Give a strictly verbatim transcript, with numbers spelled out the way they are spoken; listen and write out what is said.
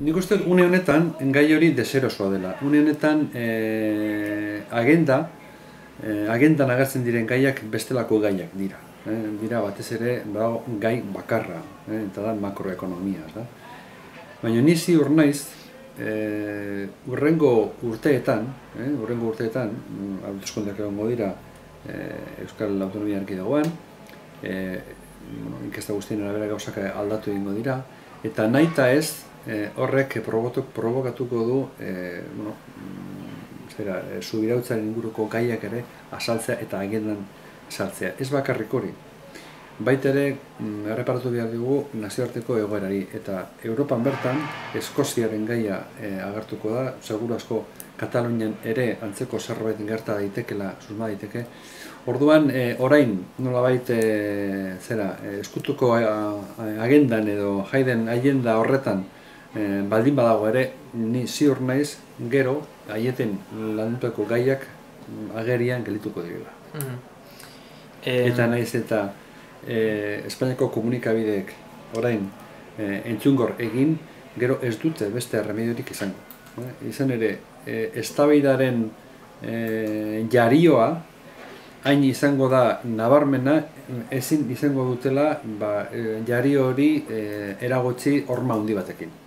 nik uste une honetan gai hori deserosoa dela. Une honetan e, agenda, e, agendan agertzen diren gaiak bestelako gaiak dira. E, dira batez ere dago gai bakarra, e, eta da makroekonomia. Da? Baina ni ziur naiz, e, urrengo urteetan, e, urrengo urteetan, hauteskundeak egongo dira e, Euskal Autonomia Erkidegoan, e, bueno, inkesta guztien arabera gauzak aldatu egingo dira, eta nahita ez, E, horrek provokatuko du e, bueno, zera, e, subirautzaren inguruko gaiak ere azaltzea eta agendan sartzea. Ez bakarrik hori. Baita ere, erreparatu behar dugu nazioarteko egoerari. Eta Europan bertan, Eskoziaren gaia e, agertuko da, seguru asko Katalunian ere antzeko zerbait gerta daitekela, susma daiteke. Orduan, e, orain, nolabait, e, zera, e, eskutuko agendan edo jaiden agenda horretan E, baldin badago ere, ni ziur naiz, gero, haieten landuko gaiak agerian gelituko direla. Mm-hmm. e... Eta naiz eta e, Espainiako komunikabideek orain e, entzungor egin, gero ez dute beste erremediorik izango. E, izan ere, e, eztabaidaren e, jarioa, hain izango da nabarmena, ezin izango dutela ba, e, jario hori e, eragotzi horma handi batekin.